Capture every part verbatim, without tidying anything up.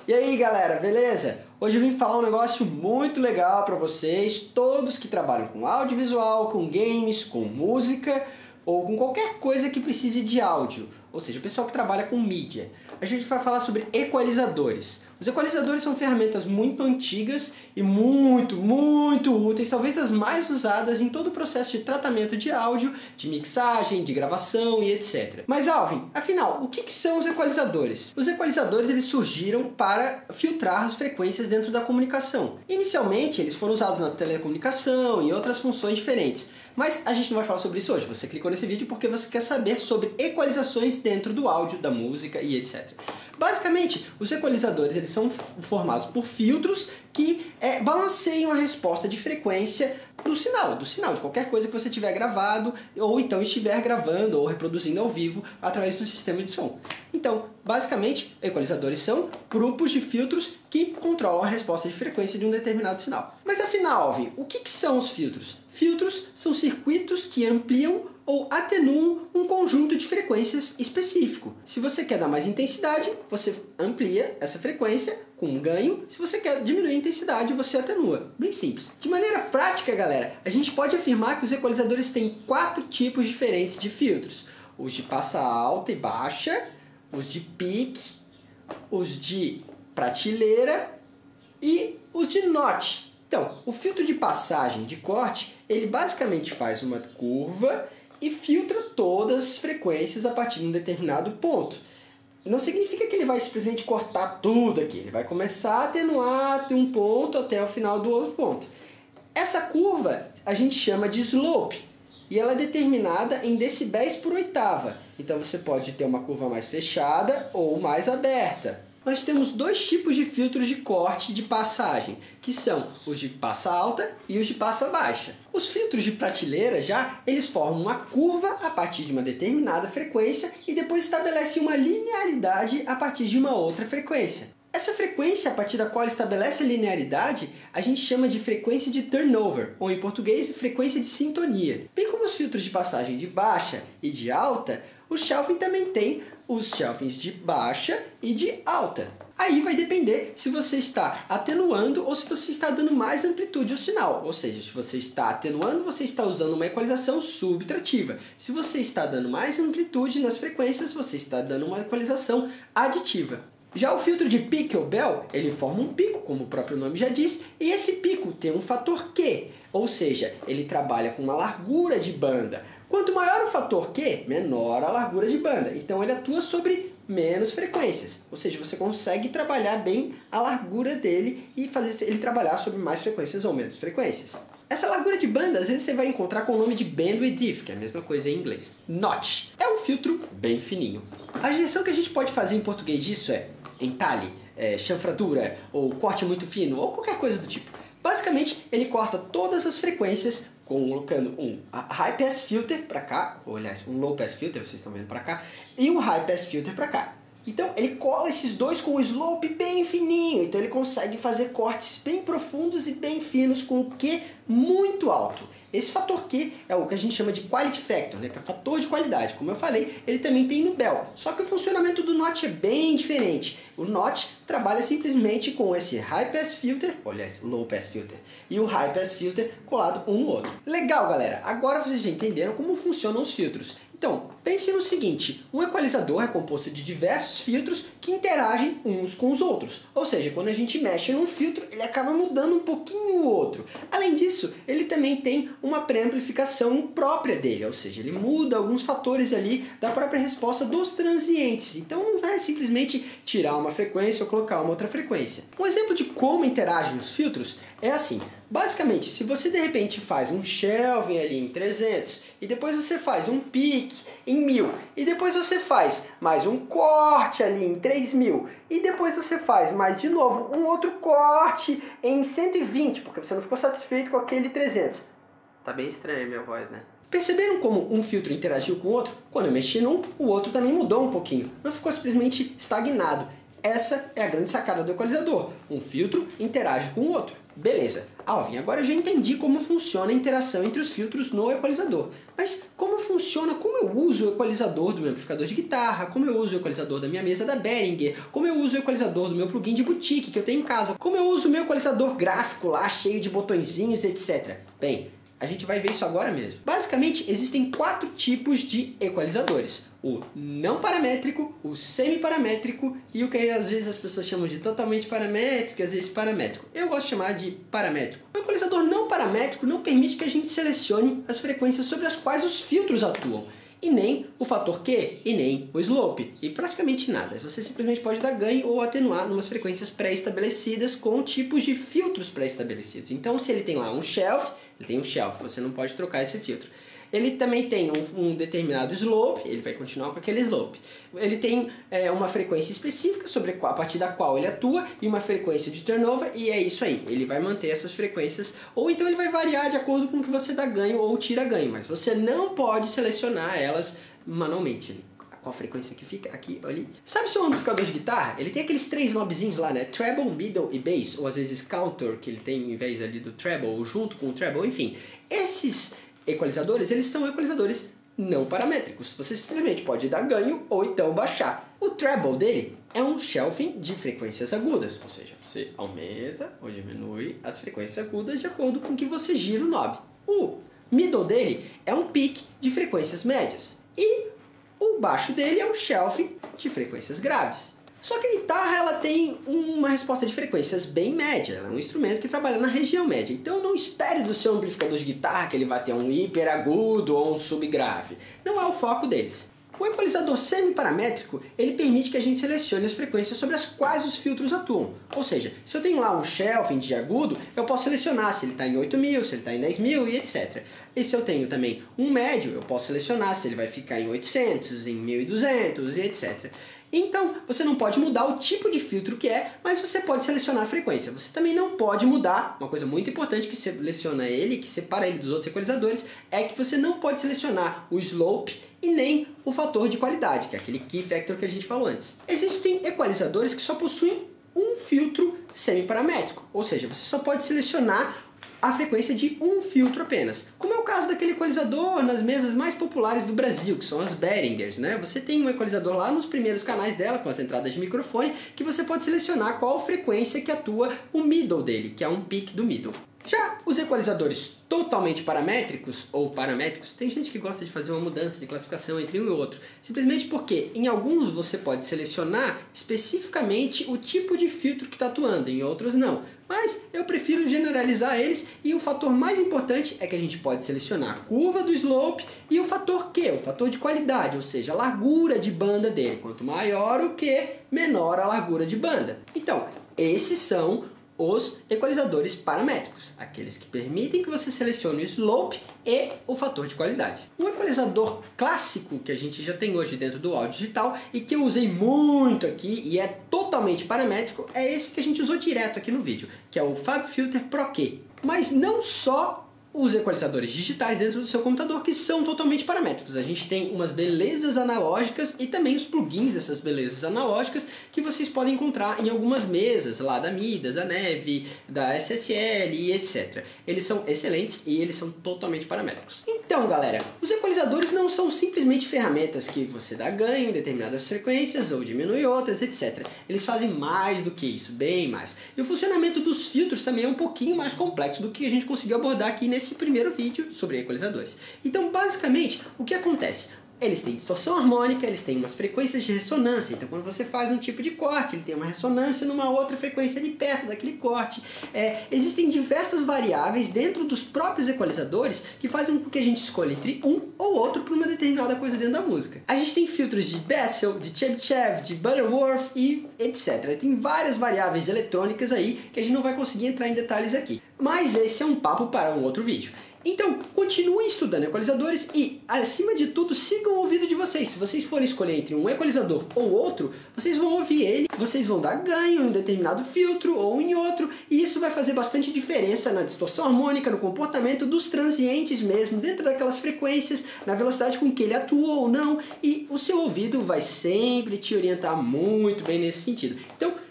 E aí galera, beleza? Hoje eu vim falar um negócio muito legal para vocês, todos que trabalham com audiovisual, com games, com música ou com qualquer coisa que precise de áudio, ou seja, o pessoal que trabalha com mídia. A gente vai falar sobre equalizadores. Os equalizadores são ferramentas muito antigas e muito, muito úteis, talvez as mais usadas em todo o processo de tratamento de áudio, de mixagem, de gravação e etcétera. Mas Alvin, afinal, o que que são os equalizadores? Os equalizadores eles surgiram para filtrar as frequências dentro da comunicação. Inicialmente, eles foram usados na telecomunicação e outras funções diferentes. Mas a gente não vai falar sobre isso hoje. Você clicou nesse vídeo porque você quer saber sobre equalizações dentro do áudio, da música e etcétera. Basicamente, os equalizadores eles são formados por filtros que é, balanceiam a resposta de frequência do sinal, do sinal de qualquer coisa que você tiver gravado ou então estiver gravando ou reproduzindo ao vivo através do sistema de som. Então, basicamente, equalizadores são grupos de filtros que controlam a resposta de frequência de um determinado sinal. Mas afinal, Alvin, o que que são os filtros? Filtros são circuitos que ampliam ou atenuam um conjunto de frequências específico. Se você quer dar mais intensidade, você amplia essa frequência com um ganho. Se você quer diminuir a intensidade, você atenua. Bem simples. De maneira prática, galera, a gente pode afirmar que os equalizadores têm quatro tipos diferentes de filtros. Os de passa alta e baixa, os de pique, os de prateleira e os de notch. Então, o filtro de passagem de corte, ele basicamente faz uma curva e filtra todas as frequências a partir de um determinado ponto. Não significa que ele vai simplesmente cortar tudo aqui, ele vai começar a atenuar de um ponto até o final do outro ponto. Essa curva a gente chama de slope e ela é determinada em decibéis por oitava. Então você pode ter uma curva mais fechada ou mais aberta. Nós temos dois tipos de filtros de corte de passagem, que são os de passa alta e os de passa baixa. Os filtros de prateleira já, eles formam uma curva a partir de uma determinada frequência e depois estabelecem uma linearidade a partir de uma outra frequência. Essa frequência a partir da qual estabelece a linearidade, a gente chama de frequência de turnover, ou em português, frequência de sintonia. Bem como os filtros de passagem de baixa e de alta, o shelving também tem os shelvings de baixa e de alta. Aí vai depender se você está atenuando ou se você está dando mais amplitude ao sinal. Ou seja, se você está atenuando, você está usando uma equalização subtrativa. Se você está dando mais amplitude nas frequências, você está dando uma equalização aditiva. Já o filtro de pique ou bell, ele forma um pico, como o próprio nome já diz, e esse pico tem um fator Q, ou seja, ele trabalha com uma largura de banda. Quanto maior o fator Q, menor a largura de banda. Então ele atua sobre menos frequências, ou seja, você consegue trabalhar bem a largura dele e fazer ele trabalhar sobre mais frequências ou menos frequências. Essa largura de banda, às vezes você vai encontrar com o nome de bandwidth diff, que é a mesma coisa em inglês. Notch é um filtro bem fininho. A direção que a gente pode fazer em português disso é entalhe, é, chanfradura, ou corte muito fino, ou qualquer coisa do tipo. Basicamente, ele corta todas as frequências colocando um high pass filter para cá, ou aliás, um low pass filter, vocês estão vendo para cá, e um high pass filter para cá. Então ele cola esses dois com o slope bem fininho, então ele consegue fazer cortes bem profundos e bem finos com o Q muito alto. Esse fator Q é o que a gente chama de quality factor, né, que é fator de qualidade. Como eu falei, ele também tem no bell, só que o funcionamento do notch é bem diferente. O notch trabalha simplesmente com esse high pass filter, aliás, low pass filter, e o high pass filter colado um no outro. Legal, galera, agora vocês já entenderam como funcionam os filtros. Então, pense no seguinte, um equalizador é composto de diversos filtros que interagem uns com os outros. Ou seja, quando a gente mexe num filtro, ele acaba mudando um pouquinho o outro. Além disso, ele também tem uma pré-amplificação própria dele, ou seja, ele muda alguns fatores ali da própria resposta dos transientes. Então não é simplesmente tirar uma frequência ou colocar uma outra frequência. Um exemplo de como interagem os filtros é assim. Basicamente, se você de repente faz um shelving ali em trezentos e depois você faz um pique em mil e depois você faz mais um corte ali em três mil e depois você faz mais de novo um outro corte em cento e vinte porque você não ficou satisfeito com aquele trezentos. Tá bem estranha a minha voz, né? Perceberam como um filtro interagiu com o outro? Quando eu mexi num, o outro também mudou um pouquinho. Não ficou simplesmente estagnado. Essa é a grande sacada do equalizador. Um filtro interage com o outro. Beleza, Alvin, agora eu já entendi como funciona a interação entre os filtros no equalizador. Mas como funciona, como eu uso o equalizador do meu amplificador de guitarra, como eu uso o equalizador da minha mesa da Behringer, como eu uso o equalizador do meu plugin de boutique que eu tenho em casa, como eu uso o meu equalizador gráfico lá, cheio de botõezinhos, etcétera. Bem, a gente vai ver isso agora mesmo. Basicamente, existem quatro tipos de equalizadores. O não paramétrico, o semi-paramétrico e o que às vezes as pessoas chamam de totalmente paramétrico e às vezes paramétrico. Eu gosto de chamar de paramétrico. O equalizador não paramétrico não permite que a gente selecione as frequências sobre as quais os filtros atuam. E nem o fator Q, e nem o slope, e praticamente nada. Você simplesmente pode dar ganho ou atenuar em umas frequências pré-estabelecidas com tipos de filtros pré-estabelecidos. Então, se ele tem lá um shelf, ele tem um shelf, você não pode trocar esse filtro. Ele também tem um, um determinado slope, ele vai continuar com aquele slope. Ele tem é, uma frequência específica sobre a partir da qual ele atua e uma frequência de turnover, e é isso aí. Ele vai manter essas frequências, ou então ele vai variar de acordo com o que você dá ganho ou tira ganho, mas você não pode selecionar elas manualmente. Qual frequência que fica? Aqui, ali. Sabe seu amplificador de guitarra? Ele tem aqueles três knobzinhos lá, né? Treble, middle e bass, ou às vezes counter, que ele tem em vez ali do treble, ou junto com o treble, enfim. Esses equalizadores, eles são equalizadores não paramétricos. Você simplesmente pode dar ganho ou então baixar. O treble dele é um shelving de frequências agudas, ou seja, você aumenta ou diminui as frequências agudas de acordo com que você gira o knob. O middle dele é um pick de frequências médias e o baixo dele é um shelving de frequências graves. Só que a guitarra ela tem uma resposta de frequências bem média, ela é um instrumento que trabalha na região média. Então não espere do seu amplificador de guitarra que ele vai ter um hiper agudo ou um subgrave. Não é o foco deles. O equalizador semi-paramétrico, ele permite que a gente selecione as frequências sobre as quais os filtros atuam. Ou seja, se eu tenho lá um shelving de agudo, eu posso selecionar se ele está em oito mil, se ele está em dez mil e etcétera. E se eu tenho também um médio, eu posso selecionar se ele vai ficar em oitocentos, em mil e duzentos e etcétera. Então, você não pode mudar o tipo de filtro que é, mas você pode selecionar a frequência. Você também não pode mudar, uma coisa muito importante que seleciona ele, que separa ele dos outros equalizadores, é que você não pode selecionar o slope e nem o fator de qualidade, que é aquele key factor que a gente falou antes. Existem equalizadores que só possuem um filtro semi-paramétrico, ou seja, você só pode selecionar a frequência de um filtro apenas, como é o caso daquele equalizador nas mesas mais populares do Brasil, que são as Behringers, né? Você tem um equalizador lá nos primeiros canais dela, com as entradas de microfone, que você pode selecionar qual frequência que atua o middle dele, que é um pick do middle. Já os equalizadores totalmente paramétricos, ou paramétricos, tem gente que gosta de fazer uma mudança de classificação entre um e outro, simplesmente porque em alguns você pode selecionar especificamente o tipo de filtro que está atuando, em outros não. Mas eu prefiro generalizar eles e o fator mais importante é que a gente pode selecionar a curva do slope e o fator Q, o fator de qualidade, ou seja, a largura de banda dele. Quanto maior o Q, menor a largura de banda. Então, esses são os equalizadores paramétricos, aqueles que permitem que você selecione o slope e o fator de qualidade. O equalizador clássico que a gente já tem hoje dentro do áudio digital e que eu usei muito aqui e é totalmente paramétrico é esse que a gente usou direto aqui no vídeo, que é o FabFilter Pro Q. Mas não só os equalizadores digitais dentro do seu computador que são totalmente paramétricos. A gente tem umas belezas analógicas e também os plugins dessas belezas analógicas que vocês podem encontrar em algumas mesas lá da Midas, da Neve, da S S L e etcétera. Eles são excelentes e eles são totalmente paramétricos. Então, galera, os equalizadores não são simplesmente ferramentas que você dá ganho em determinadas frequências ou diminui outras, etcétera. Eles fazem mais do que isso, bem mais. E o funcionamento dos filtros também é um pouquinho mais complexo do que a gente conseguiu abordar aqui nesse primeiro vídeo sobre equalizadores. Então, basicamente, o que acontece? Eles têm distorção harmônica, eles têm umas frequências de ressonância, então quando você faz um tipo de corte, ele tem uma ressonância numa outra frequência ali perto daquele corte. É, existem diversas variáveis dentro dos próprios equalizadores que fazem com que a gente escolha entre um ou outro para uma determinada coisa dentro da música. A gente tem filtros de Bessel, de Chebyshev, de Butterworth e etcétera. Tem várias variáveis eletrônicas aí que a gente não vai conseguir entrar em detalhes aqui. Mas esse é um papo para um outro vídeo. Então, continuem estudando equalizadores e, acima de tudo, sigam o ouvido de vocês. Se vocês forem escolher entre um equalizador ou outro, vocês vão ouvir ele, vocês vão dar ganho em um determinado filtro ou em outro, e isso vai fazer bastante diferença na distorção harmônica, no comportamento dos transientes mesmo, dentro daquelas frequências, na velocidade com que ele atua ou não, e o seu ouvido vai sempre te orientar muito bem nesse sentido. Então,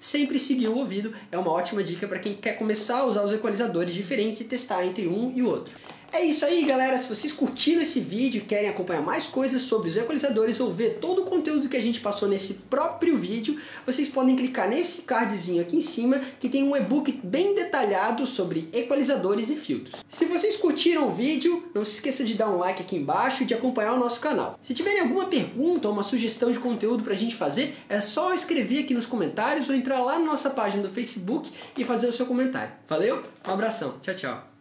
sempre seguir o ouvido é uma ótima dica para quem quer começar a usar os equalizadores diferentes e testar entre um e o outro. É isso aí, galera. Se vocês curtiram esse vídeo e querem acompanhar mais coisas sobre os equalizadores ou ver todo o conteúdo que a gente passou nesse próprio vídeo, vocês podem clicar nesse cardzinho aqui em cima que tem um e-book bem detalhado sobre equalizadores e filtros. Se vocês curtiram o vídeo, não se esqueça de dar um like aqui embaixo e de acompanhar o nosso canal. Se tiverem alguma pergunta ou uma sugestão de conteúdo pra gente fazer, é só escrever aqui nos comentários ou entrar lá na nossa página do Facebook e fazer o seu comentário. Valeu? Um abração. Tchau, tchau.